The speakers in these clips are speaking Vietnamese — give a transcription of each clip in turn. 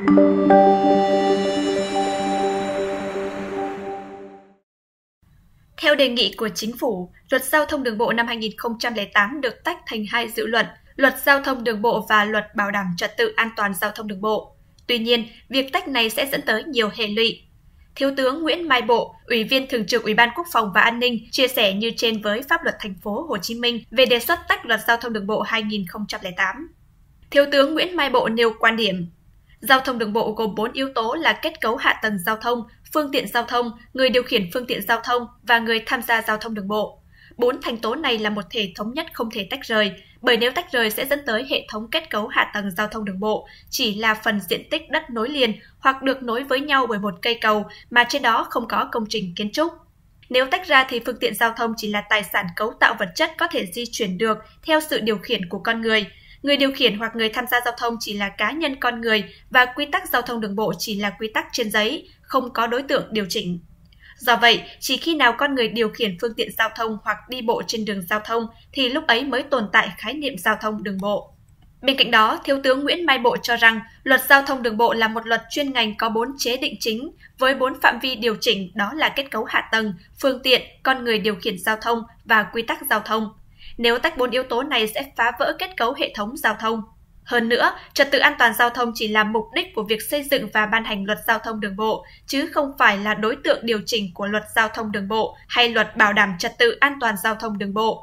Theo đề nghị của Chính phủ, Luật Giao thông Đường bộ năm 2008 được tách thành hai dự luật, Luật Giao thông Đường bộ và Luật Bảo đảm trật tự an toàn giao thông đường bộ. Tuy nhiên, việc tách này sẽ dẫn tới nhiều hệ lụy. Thiếu tướng Nguyễn Mai Bộ, Ủy viên Thường trực Ủy ban Quốc phòng và An ninh, chia sẻ như trên với Pháp luật Thành phố Hồ Chí Minh về đề xuất tách Luật Giao thông Đường bộ 2008. Thiếu tướng Nguyễn Mai Bộ nêu quan điểm: giao thông đường bộ gồm 4 yếu tố là kết cấu hạ tầng giao thông, phương tiện giao thông, người điều khiển phương tiện giao thông và người tham gia giao thông đường bộ. 4 thành tố này là một thể thống nhất không thể tách rời, bởi nếu tách rời sẽ dẫn tới hệ thống kết cấu hạ tầng giao thông đường bộ chỉ là phần diện tích đất nối liền hoặc được nối với nhau bởi một cây cầu mà trên đó không có công trình kiến trúc. Nếu tách ra thì phương tiện giao thông chỉ là tài sản cấu tạo vật chất có thể di chuyển được theo sự điều khiển của con người. Người điều khiển hoặc người tham gia giao thông chỉ là cá nhân con người và quy tắc giao thông đường bộ chỉ là quy tắc trên giấy, không có đối tượng điều chỉnh. Do vậy, chỉ khi nào con người điều khiển phương tiện giao thông hoặc đi bộ trên đường giao thông thì lúc ấy mới tồn tại khái niệm giao thông đường bộ. Bên cạnh đó, Thiếu tướng Nguyễn Mai Bộ cho rằng Luật Giao thông Đường bộ là một luật chuyên ngành có 4 chế định chính với 4 phạm vi điều chỉnh, đó là kết cấu hạ tầng, phương tiện, con người điều khiển giao thông và quy tắc giao thông. Nếu tách 4 yếu tố này sẽ phá vỡ kết cấu hệ thống giao thông. Hơn nữa, trật tự an toàn giao thông chỉ là mục đích của việc xây dựng và ban hành Luật Giao thông Đường bộ, chứ không phải là đối tượng điều chỉnh của Luật Giao thông Đường bộ hay Luật Bảo đảm trật tự an toàn giao thông đường bộ.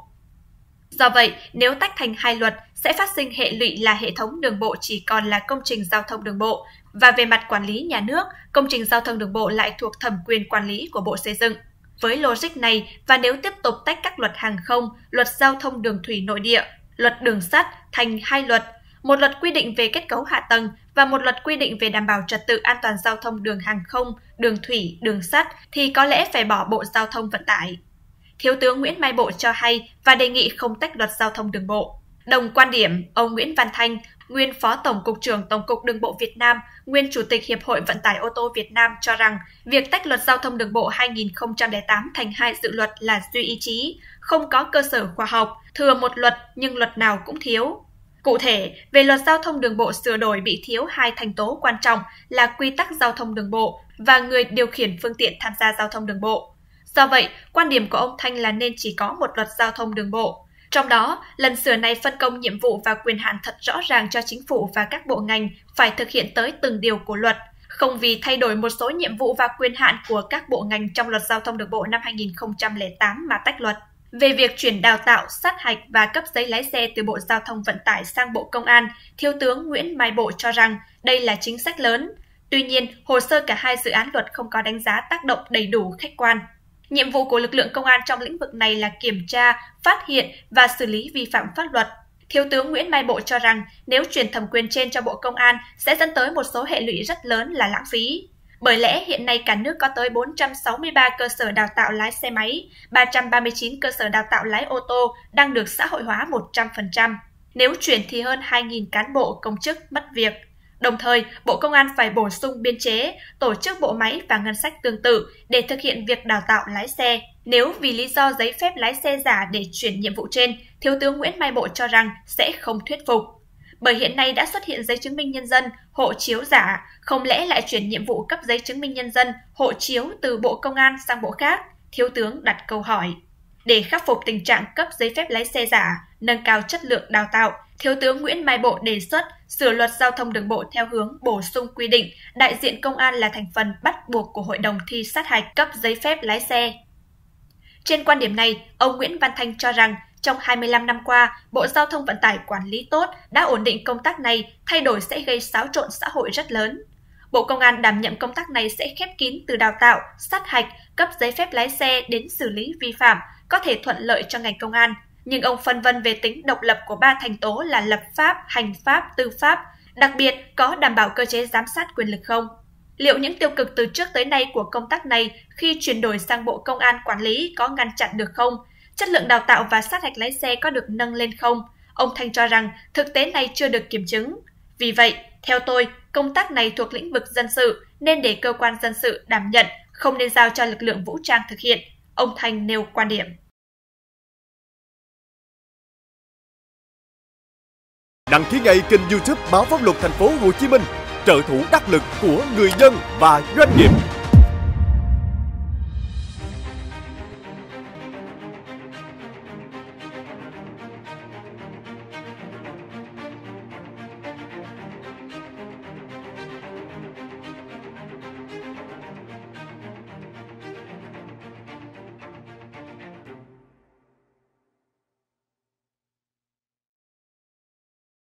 Do vậy, nếu tách thành hai luật, sẽ phát sinh hệ lụy là hệ thống đường bộ chỉ còn là công trình giao thông đường bộ, và về mặt quản lý nhà nước, công trình giao thông đường bộ lại thuộc thẩm quyền quản lý của Bộ Xây dựng. Với logic này, và nếu tiếp tục tách các luật hàng không, Luật Giao thông đường thủy nội địa, Luật đường sắt thành hai luật, một luật quy định về kết cấu hạ tầng và một luật quy định về đảm bảo trật tự an toàn giao thông đường hàng không, đường thủy, đường sắt, thì có lẽ phải bỏ Bộ Giao thông Vận tải. Thiếu tướng Nguyễn Mai Bộ cho hay và đề nghị không tách Luật Giao thông Đường bộ. Đồng quan điểm, ông Nguyễn Văn Thanh, nguyên Phó Tổng cục trưởng Tổng cục Đường bộ Việt Nam, nguyên Chủ tịch Hiệp hội Vận tải ô tô Việt Nam cho rằng việc tách Luật Giao thông Đường bộ 2008 thành hai dự luật là duy ý chí, không có cơ sở khoa học, thừa một luật nhưng luật nào cũng thiếu. Cụ thể, về Luật Giao thông Đường bộ sửa đổi bị thiếu hai thành tố quan trọng là quy tắc giao thông đường bộ và người điều khiển phương tiện tham gia giao thông đường bộ. Do vậy, quan điểm của ông Thanh là nên chỉ có một Luật Giao thông Đường bộ. Trong đó, lần sửa này phân công nhiệm vụ và quyền hạn thật rõ ràng cho chính phủ và các bộ ngành phải thực hiện tới từng điều của luật, không vì thay đổi một số nhiệm vụ và quyền hạn của các bộ ngành trong Luật Giao thông Đường bộ năm 2008 mà tách luật. Về việc chuyển đào tạo, sát hạch và cấp giấy lái xe từ Bộ Giao thông Vận tải sang Bộ Công an, Thiếu tướng Nguyễn Mai Bộ cho rằng đây là chính sách lớn. Tuy nhiên, hồ sơ cả hai dự án luật không có đánh giá tác động đầy đủ khách quan. Nhiệm vụ của lực lượng công an trong lĩnh vực này là kiểm tra, phát hiện và xử lý vi phạm pháp luật. Thiếu tướng Nguyễn Mai Bộ cho rằng nếu chuyển thẩm quyền trên cho Bộ Công an sẽ dẫn tới một số hệ lụy rất lớn là lãng phí. Bởi lẽ hiện nay cả nước có tới 463 cơ sở đào tạo lái xe máy, 339 cơ sở đào tạo lái ô tô đang được xã hội hóa 100%. Nếu chuyển thì hơn 2.000 cán bộ công chức mất việc. Đồng thời, Bộ Công an phải bổ sung biên chế, tổ chức bộ máy và ngân sách tương tự để thực hiện việc đào tạo lái xe. Nếu vì lý do giấy phép lái xe giả để chuyển nhiệm vụ trên, Thiếu tướng Nguyễn Mai Bộ cho rằng sẽ không thuyết phục. Bởi hiện nay đã xuất hiện giấy chứng minh nhân dân, hộ chiếu giả, không lẽ lại chuyển nhiệm vụ cấp giấy chứng minh nhân dân, hộ chiếu từ Bộ Công an sang bộ khác? Thiếu tướng đặt câu hỏi. Để khắc phục tình trạng cấp giấy phép lái xe giả, nâng cao chất lượng đào tạo, Thiếu tướng Nguyễn Mai Bộ đề xuất sửa Luật Giao thông Đường bộ theo hướng bổ sung quy định đại diện công an là thành phần bắt buộc của Hội đồng thi sát hạch cấp giấy phép lái xe. Trên quan điểm này, ông Nguyễn Văn Thanh cho rằng trong 25 năm qua, Bộ Giao thông Vận tải quản lý tốt, đã ổn định công tác này, thay đổi sẽ gây xáo trộn xã hội rất lớn. Bộ Công an đảm nhận công tác này sẽ khép kín từ đào tạo, sát hạch, cấp giấy phép lái xe đến xử lý vi phạm, có thể thuận lợi cho ngành công an. Nhưng ông phân vân về tính độc lập của ba thành tố là lập pháp, hành pháp, tư pháp, đặc biệt có đảm bảo cơ chế giám sát quyền lực không? Liệu những tiêu cực từ trước tới nay của công tác này khi chuyển đổi sang Bộ Công an quản lý có ngăn chặn được không? Chất lượng đào tạo và sát hạch lái xe có được nâng lên không? Ông Thanh cho rằng thực tế này chưa được kiểm chứng. Vì vậy, theo tôi, công tác này thuộc lĩnh vực dân sự nên để cơ quan dân sự đảm nhận, không nên giao cho lực lượng vũ trang thực hiện. Ông Thanh nêu quan điểm. Đăng ký ngay kênh YouTube Báo Pháp Luật Thành phố Hồ Chí Minh trợ thủ đắc lực của người dân và doanh nghiệp.